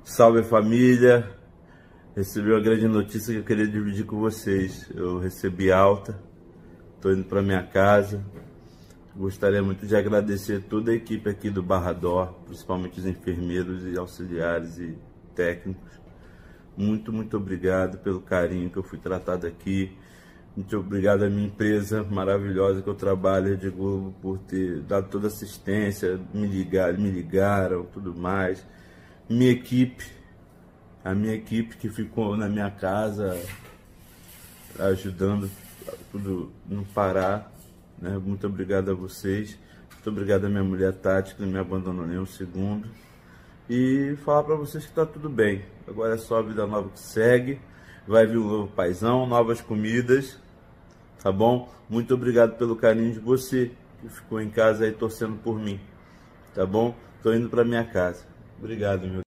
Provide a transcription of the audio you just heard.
Salve família! Recebi uma grande notícia que eu queria dividir com vocês. Eu recebi alta, estou indo para minha casa. Gostaria muito de agradecer toda a equipe aqui do Barra D'Or, principalmente os enfermeiros e auxiliares e técnicos. Muito obrigado pelo carinho que eu fui tratado aqui. Muito obrigado à minha empresa maravilhosa que eu trabalho, Rede Globo, por ter dado toda a assistência, me ligaram, tudo mais. A minha equipe que ficou na minha casa ajudando tudo não parar, né? Muito obrigado a vocês. Muito obrigado à minha mulher Tati, que não me abandonou nem um segundo. E falar para vocês que tá tudo bem. Agora é só a vida nova que segue. Vai vir um novo paizão, novas comidas, tá bom? Muito obrigado pelo carinho de você que ficou em casa aí torcendo por mim, tá bom? Tô indo para minha casa. Obrigado, meu.